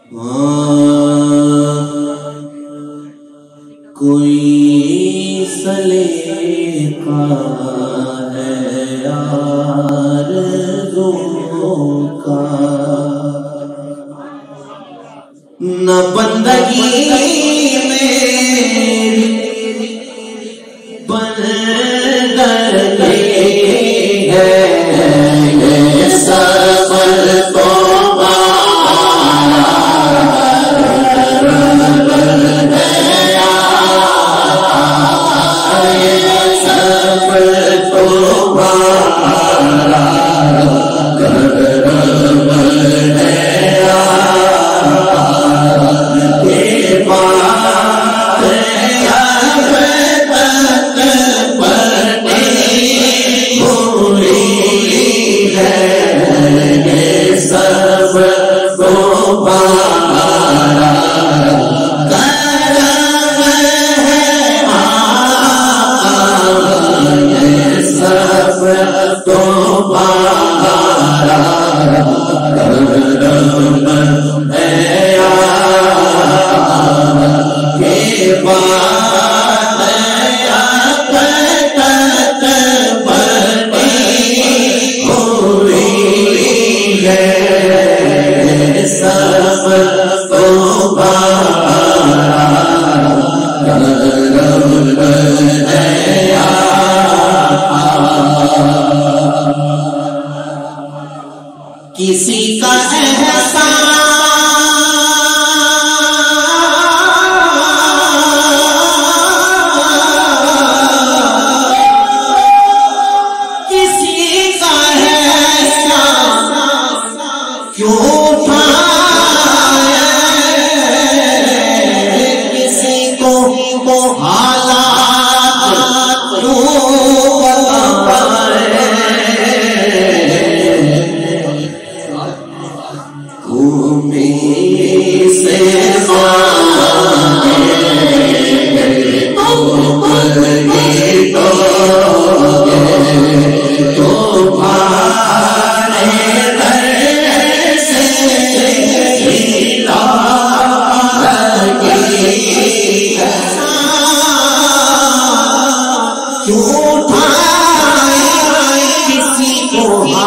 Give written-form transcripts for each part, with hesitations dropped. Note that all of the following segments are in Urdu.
کوئی سلیقہ ہے آرزو کا، نہ بندگی میری بندگی ہے، یہ صبر تو کسی کا احسان کسی کا احسان کیوں اٹھائے، کسی کو حالات کیوں بتائے، سے کسی کو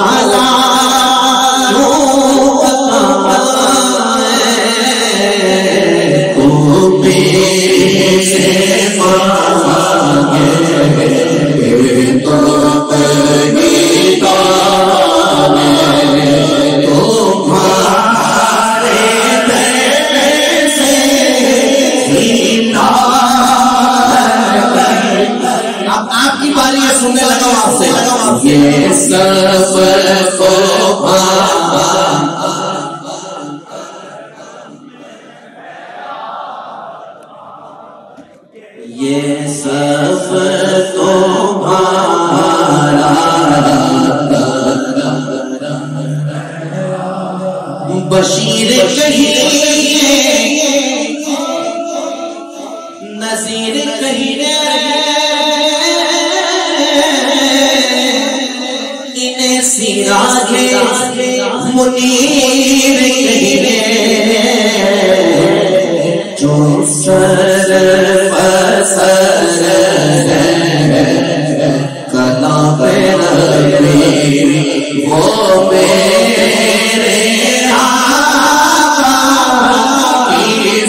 سننے لگا آپ سے یہ سب کو یہ سب تمہارا بشیر کہیے نذیر کہیے، سراج منیر کہیے، جو سر بسر کلا پہ رکھے وہ میرے آقا کی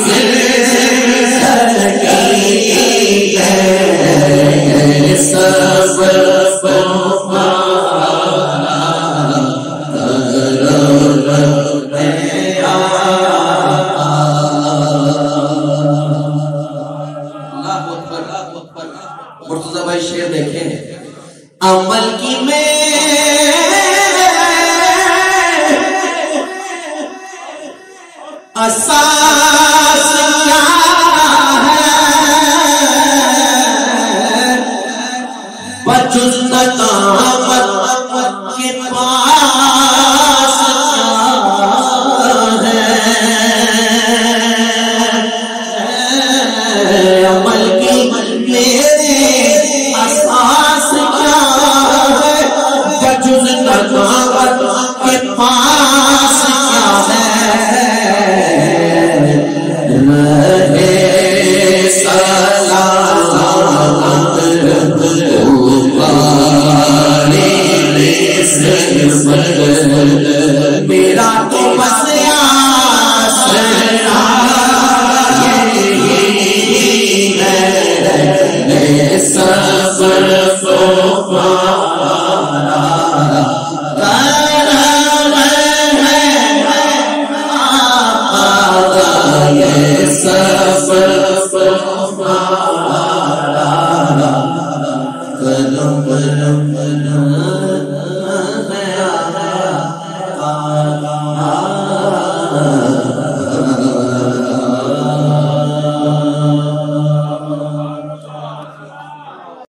زندگی ہے، سب مرتضی بھائی شعر دیکھیں، عمل کی میں اساس کیا ہے، بجز ندامت کے پاس کیا ہے، عمل کی میرے اساس کیا ہے، بجز ندامت کے پاس کیا ہے، اللہ